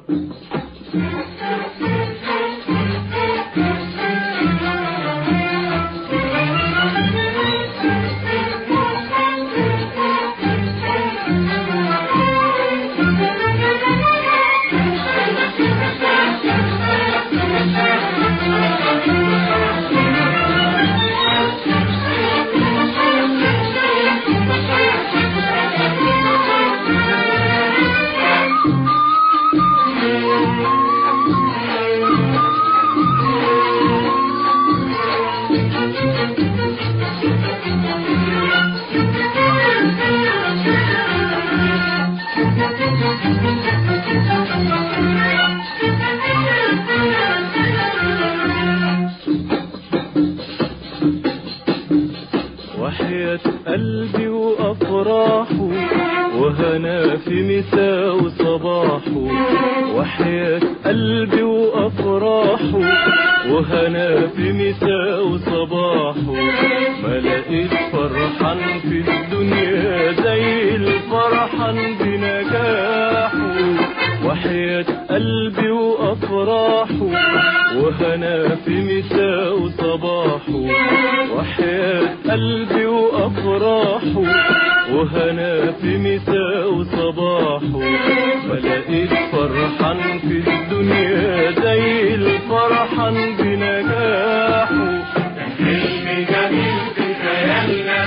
وحياة قلبي وأفراحه وهنا في مساء وصباحه، وحياة قلبي وأفراحه وهنا في مساء وصباحه، ما لقيت فرحان في الدنيا زي الفرحان بنجاحه. وحياة قلبي وأفراحه وهنا في مساء وصباحه، وحياة قلبي وأفراحه وهنا في مساء وصباحه، ما لقيت فرحان في الدنيا زي الفرحان بنجاحه. حلم جميل في خيالنا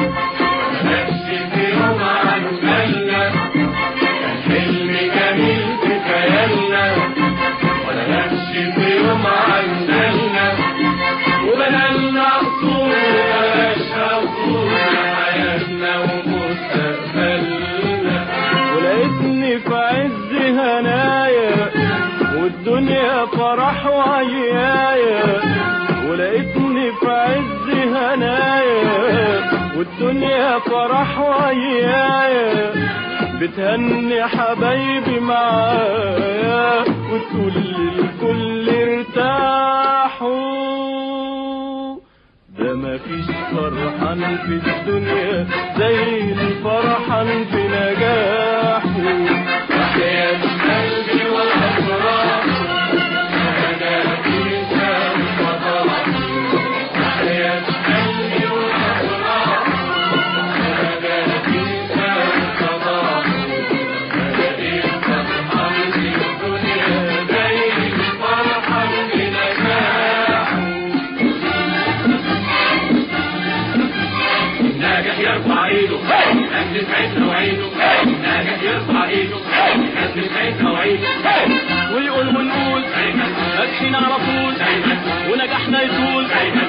ماشي في يوم عن بالنا، حلم جميل في خيالنا ولا نمشي في يوم عن بالنا، وبنالنا قصور مبقاش قصور حياتنا ومستقبلنا. ولقيتني في عز هنايا والدنيا فرح وعيايا، ولقيتني في عز هنايا والدنيا فرح وعيايا، بتهني حبايبي معايا وتقول للكل ارتاحوا. ده مفيش فرحان في الدنيا زي الفرحان بنجاحه. وحياة قلبي والأفراح وهنا في مساء وصباحه، وحياة قلبي والأفراح وهنا في مساء وصباحه، ما لقيت فرحان في الدنيا زي الفرحان بنجاحه. ناجح يرفع ايده نجم سعيدنا وعيده، ناجح يرفع ايده نجم سعيدنا وعيده، ويقول ونقول ماشيين على طول ونجاحنا يطول